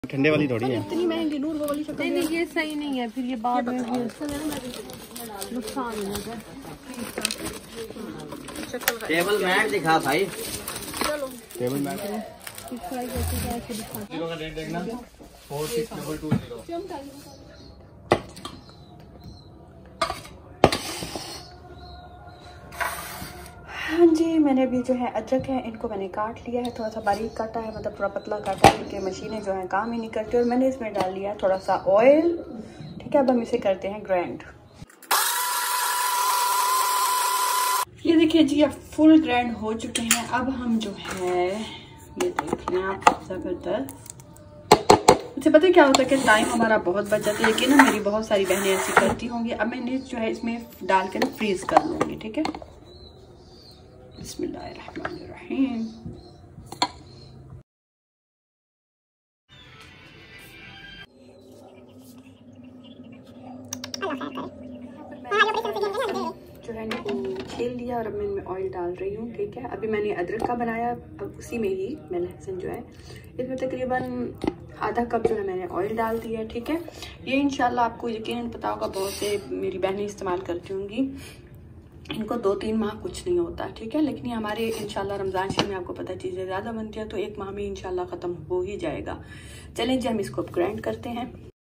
ठंडे वाली थोड़ी है। इतनी महंगी नूर वो वाली शक्ल नहीं ये सही नहीं है, फिर ये बाद में नुकसान हो जाता है। टेबल मैट दिखा भाई। चलो टेबल मैट फ्राई करके क्या ऐसे दिखाते किलो का रेट देखना 46220। हाँ जी, मैंने अभी जो है अदरक है इनको मैंने काट लिया है, थोड़ा सा बारीक काटा है, मतलब थोड़ा पतला काटा है क्योंकि मशीनें जो हैं काम ही नहीं करती। और मैंने इसमें डाल लिया थोड़ा सा ऑयल। ठीक है, अब हम इसे करते हैं ग्राइंड। ये देखिए जी, अब फुल ग्राइंड हो चुके हैं। अब हम जो है ये देख लें आप, ज़बरदस्त। मुझे पता है क्या होता है कि टाइम हमारा बहुत बच जाता है, लेकिन ना मेरी बहुत सारी बहनें ऐसी करती होंगी। अब मैंने जो है इसमें डाल के ना फ्रीज कर लूँगी। ठीक है, बिस्मिल्लाहिर्रहमानिर्रहीम। जो है इनको छील लिया और अब मैं इनमें ऑयल डाल रही हूँ। ठीक है, अभी मैंने अदरक का बनाया, अब उसी में ही मैं लहसुन जो है इसमें तकरीबन आधा कप जो है मैंने ऑयल डाल दिया। ठीक है, ये इंशाल्लाह आपको यकीनन पता होगा, बहुत से मेरी बहनें इस्तेमाल करती होंगी, इनको 2-3 माह कुछ नहीं होता। ठीक है, लेकिन ये हमारे इंशाल्लाह रमज़ान शरीफ में आपको पता चीज़ें ज़्यादा बनती है तो 1 माह में इंशाल्लाह ख़त्म हो ही जाएगा। चलें जी, हम इसको ग्राइंड करते हैं।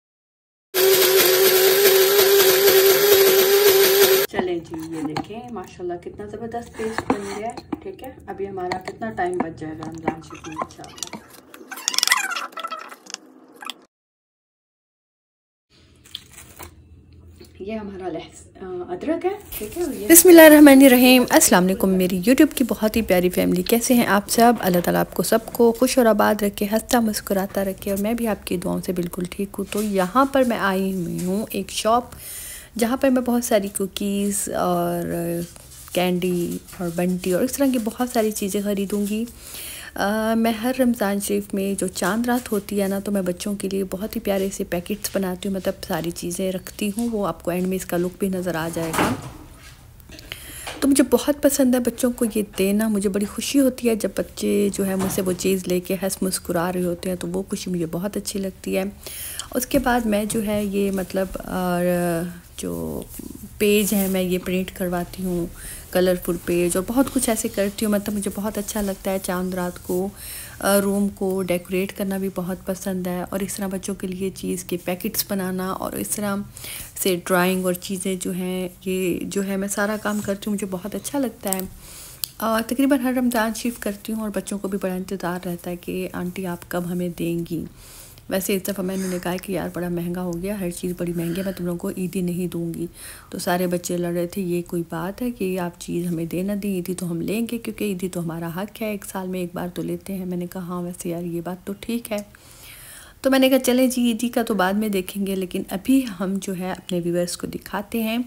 चलें जी, ये देखें माशाल्लाह कितना ज़बरदस्त पेस्ट बन गया है। ठीक है, अभी हमारा कितना टाइम बच जाएगा रमज़ान शरीफ में इंशाल्लाह। ये हमारा अदरक है। ठीक है, बिस्मिल्लाहिर्रहमानिर्रहीम। अस्सलाम वालेकुम मेरी यूट्यूब की बहुत ही प्यारी फैमिली, कैसे हैं आप सब? अल्लाह ताला आपको सबको खुश और आबाद रखे, हंसता मुस्कुराता रखे, और मैं भी आपकी दुआओं से बिल्कुल ठीक हूँ। तो यहाँ पर मैं आई हुई हूँ एक शॉप जहाँ पर मैं बहुत सारी कुकीज़ और कैंडी और बंटी और इस तरह की बहुत सारी चीज़ें ख़रीदूँगी। मैं हर रमज़ान शरीफ में जो चांद रात होती है ना, तो मैं बच्चों के लिए बहुत ही प्यारे से पैकेट्स बनाती हूँ, मतलब सारी चीज़ें रखती हूँ। वो आपको एंड में इसका लुक भी नज़र आ जाएगा। तो मुझे बहुत पसंद है बच्चों को ये देना। मुझे बड़ी खुशी होती है जब बच्चे जो है मुझसे वो चीज़ लेके हंस मुस्कुरा रहे होते हैं, तो वो खुशी मुझे बहुत अच्छी लगती है। उसके बाद मैं जो है ये मतलब जो पेज है मैं ये प्रिंट करवाती हूँ, कलरफुल पेज, और बहुत कुछ ऐसे करती हूँ। मतलब मुझे बहुत अच्छा लगता है चांद रात को रूम को डेकोरेट करना भी बहुत पसंद है, और इस तरह बच्चों के लिए चीज़ के पैकेट्स बनाना और इस तरह से ड्राइंग और चीज़ें जो हैं ये जो है मैं सारा काम करती हूँ, मुझे बहुत अच्छा लगता है। तकरीबन हर रमज़ान शरीफ करती हूँ और बच्चों को भी बड़ा इंतज़ार रहता है कि आंटी आप कब हमें देंगी। वैसे इस दफ़ा मैंने कहा कि यार बड़ा महंगा हो गया, हर चीज़ बड़ी महंगी है, मैं तुम लोगों को ईदी नहीं दूंगी। तो सारे बच्चे लड़ रहे थे, ये कोई बात है कि आप चीज़ हमें दे ना दी, ईदी तो हम लेंगे क्योंकि ईदी तो हमारा हक है, 1 साल में 1 बार तो लेते हैं। मैंने कहा हाँ वैसे यार ये बात तो ठीक है। तो मैंने कहा चलें जी, ईदी का तो बाद में देखेंगे, लेकिन अभी हम जो है अपने व्यूअर्स को दिखाते हैं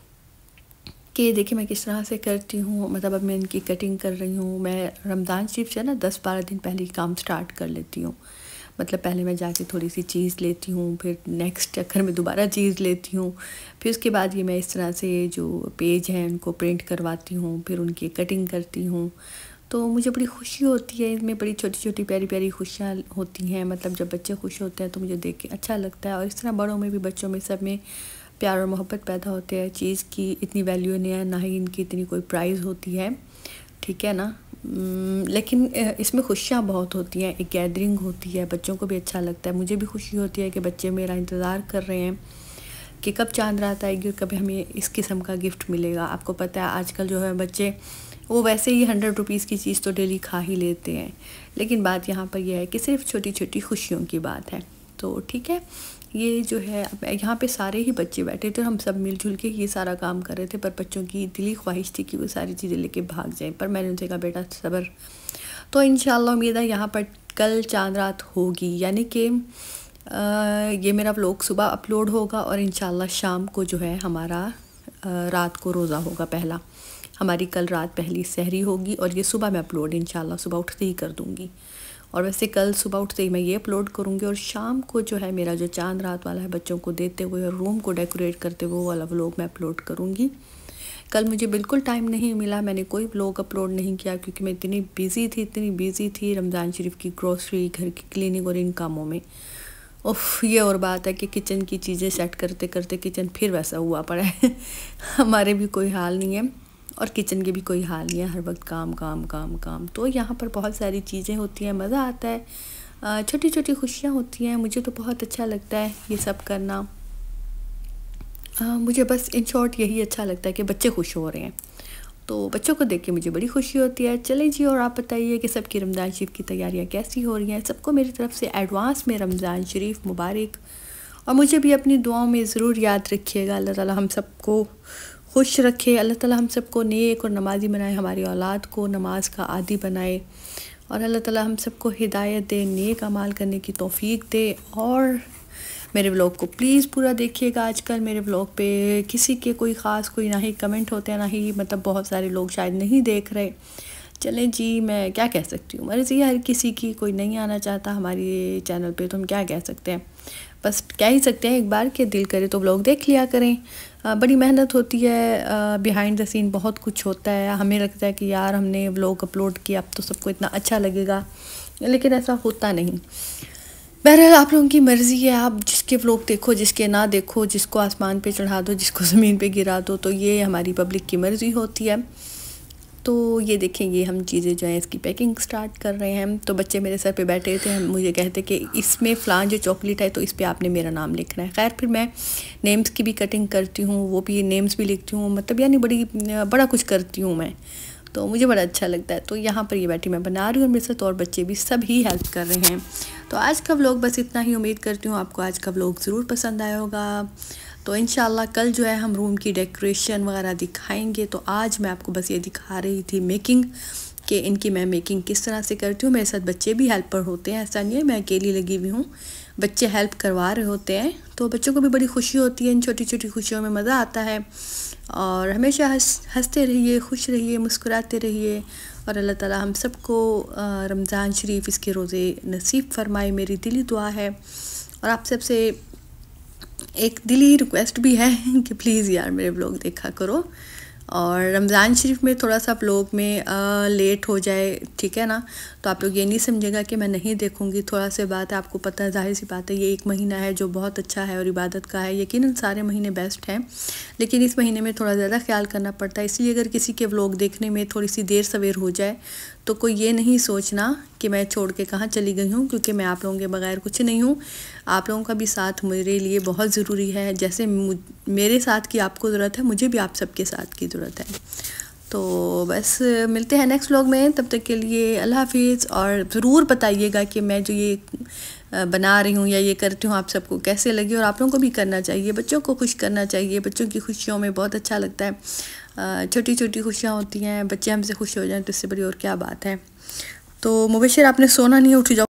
कि देखिए मैं किस तरह से करती हूँ। मतलब अब मैं इनकी कटिंग कर रही हूँ। मैं रमज़ान शरीफ से ना 10-12 दिन पहले ही काम स्टार्ट कर लेती हूँ। मतलब पहले मैं जाके थोड़ी सी चीज़ लेती हूँ, फिर नेक्स्ट चक्कर में दोबारा चीज़ लेती हूँ, फिर उसके बाद ये मैं इस तरह से जो पेज हैं उनको प्रिंट करवाती हूँ, फिर उनकी कटिंग करती हूँ। तो मुझे बड़ी खुशी होती है, इसमें बड़ी छोटी छोटी प्यारी प्यारी खुशियाँ होती हैं। मतलब जब बच्चे खुश होते हैं तो मुझे देख के अच्छा लगता है, और इस तरह बड़ों में भी, बच्चों में, सब में प्यार और मोहब्बत पैदा होते हैं। चीज़ की इतनी वैल्यू नहीं है, ना ही इनकी इतनी कोई प्राइस होती है, ठीक है ना। लेकिन इसमें खुशियाँ बहुत होती हैं, एक गैदरिंग होती है, बच्चों को भी अच्छा लगता है, मुझे भी खुशी होती है कि बच्चे मेरा इंतज़ार कर रहे हैं कि कब चांद रात आएगी और कभी हमें इस किस्म का गिफ्ट मिलेगा। आपको पता है आजकल जो है बच्चे वो वैसे ही 100 रुपीज़ की चीज़ तो डेली खा ही लेते हैं, लेकिन बात यहाँ पर यह है कि सिर्फ छोटी छोटी खुशियों की बात है। तो ठीक है, ये जो है यहाँ पे सारे ही बच्चे बैठे थे, हम सब मिलजुल के ये सारा काम कर रहे थे, पर बच्चों की दिली ख्वाहिश थी कि वो सारी चीज़ें लेके भाग जाएं। पर मैंने उनसे कहा बेटा सब्र। तो इंशाल्लाह उम्मीद है यहाँ पर कल चांद रात होगी, यानी कि ये मेरा व्लॉग सुबह अपलोड होगा और इंशाल्लाह शाम को जो है हमारा रात को रोज़ा होगा पहला। हमारी कल रात पहली सहरी होगी और ये सुबह मैं अपलोड इंशाल्लाह सुबह उठते ही कर दूँगी। और वैसे कल सुबह उठते ही मैं ये अपलोड करूँगी, और शाम को जो है मेरा जो चांद रात वाला है बच्चों को देते हुए और रूम को डेकोरेट करते हुए वो वाला व्लॉग मैं अपलोड करूँगी। कल मुझे बिल्कुल टाइम नहीं मिला, मैंने कोई व्लॉग अपलोड नहीं किया क्योंकि मैं इतनी बिज़ी थी रमज़ान शरीफ की ग्रोसरी, घर की क्लीनिंग और इन कामों में। उफ, ये और बात है कि किचन की चीज़ें सेट करते करते किचन फिर वैसा हुआ पड़ा है। हमारे भी कोई हाल नहीं है और किचन के भी कोई हाल नहीं है, हर वक्त काम काम काम काम। तो यहाँ पर बहुत सारी चीज़ें होती हैं, मज़ा आता है, छोटी छोटी खुशियाँ होती हैं। मुझे तो बहुत अच्छा लगता है ये सब करना। मुझे बस इन शॉर्ट यही अच्छा लगता है कि बच्चे खुश हो रहे हैं, तो बच्चों को देख के मुझे बड़ी खुशी होती है। चलें जी, और आप बताइए कि सबकी रमज़ान शरीफ की तैयारियां कैसी हो रही हैं। सबको मेरी तरफ से एडवांस में रमज़ान शरीफ मुबारक, और मुझे भी अपनी दुआओं में ज़रूर याद रखिएगा। अल्लाह ताला हम सबको खुश रखे, अल्लाह ताला हम सबको नेक और नमाजी बनाए, हमारी औलाद को नमाज का आदी बनाए, और अल्लाह ताला हम सबको हिदायत दे, नेक अमाल करने की तौफीक दे। और मेरे व्लॉग को प्लीज़ पूरा देखिएगा। आजकल मेरे व्लॉग पे किसी के कोई ख़ास कोई ना ही कमेंट होते हैं, ना ही मतलब बहुत सारे लोग शायद नहीं देख रहे। चलें जी, मैं क्या कह सकती हूँ, मर्ज़ी हर किसी की, कोई नहीं आना चाहता हमारे चैनल पे तो हम क्या कह सकते हैं। बस कह ही सकते हैं एक बार के दिल करे तो व्लॉग देख लिया करें। बड़ी मेहनत होती है, बिहाइंड द सीन बहुत कुछ होता है। हमें लगता है कि यार हमने व्लॉग अपलोड किया अब तो सबको इतना अच्छा लगेगा, लेकिन ऐसा होता नहीं। बहरहाल आप लोगों की मर्ज़ी है, आप जिसके व्लॉग देखो, जिसके ना देखो, जिसको आसमान पे चढ़ा दो, जिसको ज़मीन पे गिरा दो, तो ये हमारी पब्लिक की मर्ज़ी होती है। तो ये देखेंगे हम चीज़ें जो है इसकी पैकिंग स्टार्ट कर रहे हैं। तो बच्चे मेरे सर पे बैठे थे, मुझे कहते कि इसमें फ़लान जो चॉकलेट है तो इस पर आपने मेरा नाम लिखना है। खैर फिर मैं नेम्स की भी कटिंग करती हूँ, वो भी नेम्स भी लिखती हूँ, मतलब यानी बड़ा कुछ करती हूँ मैं, तो मुझे बड़ा अच्छा लगता है। तो यहाँ पर ये बैठी मैं बना रही हूँ, मेरे साथ और बच्चे भी सब ही हेल्प कर रहे हैं। तो आज का व्लॉग बस इतना ही, उम्मीद करती हूँ आपको आज का व्लॉग ज़रूर पसंद आया होगा। तो इंशाल्लाह कल जो है हम रूम की डेकोरेशन वगैरह दिखाएंगे। तो आज मैं आपको बस ये दिखा रही थी मेकिंग, कि इनकी मैं मेकिंग किस तरह से करती हूँ। मेरे साथ बच्चे भी हेल्पर होते हैं, ऐसा नहीं है मैं अकेली लगी हुई हूँ, बच्चे हेल्प करवा रहे होते हैं। तो बच्चों को भी बड़ी खुशी होती है, इन छोटी छोटी खुशियों में मज़ा आता है। और हमेशा हंसते रहिए, खुश रहिए, मुस्कुराते रहिए, और अल्लाह ताला हम सबको रमज़ान शरीफ इसके रोज़े नसीब फरमाए, मेरी दिली दुआ है। और आप सबसे एक दिली रिक्वेस्ट भी है कि प्लीज़ यार मेरे व्लॉग देखा करो, और रमज़ान शरीफ में थोड़ा सा व्लॉग में लेट हो जाए, ठीक है ना, तो आप लोग ये नहीं समझेगा कि मैं नहीं देखूँगी। थोड़ा सी बात है, आपको पता है, जाहिर सी बात है, ये एक महीना है जो बहुत अच्छा है और इबादत का है। यकीनन सारे महीने बेस्ट हैं, लेकिन इस महीने में थोड़ा ज़्यादा ख्याल करना पड़ता है। इसलिए अगर किसी के व्लॉग देखने में थोड़ी सी देर सवेर हो जाए तो कोई ये नहीं सोचना कि मैं छोड़ के कहाँ चली गई हूँ, क्योंकि मैं आप लोगों के बगैर कुछ नहीं हूँ। आप लोगों का भी साथ मेरे लिए बहुत ज़रूरी है, जैसे मेरे साथ की आपको ज़रूरत है, मुझे भी आप सबके साथ की ज़रूरत है। तो बस मिलते हैं नेक्स्ट व्लॉग में, तब तक के लिए अल्लाह हाफिज़। और ज़रूर बताइएगा कि मैं जो ये बना रही हूँ या ये करती हूँ आप सबको कैसे लगी, और आप लोगों को भी करना चाहिए, बच्चों को खुश करना चाहिए। बच्चों की खुशियों में बहुत अच्छा लगता है, छोटी छोटी खुशियाँ होती हैं, बच्चे हमसे खुश हो जाएं तो इससे बड़ी और क्या बात है। तो मुबशिर आपने सोना नहीं, उठ जाओ।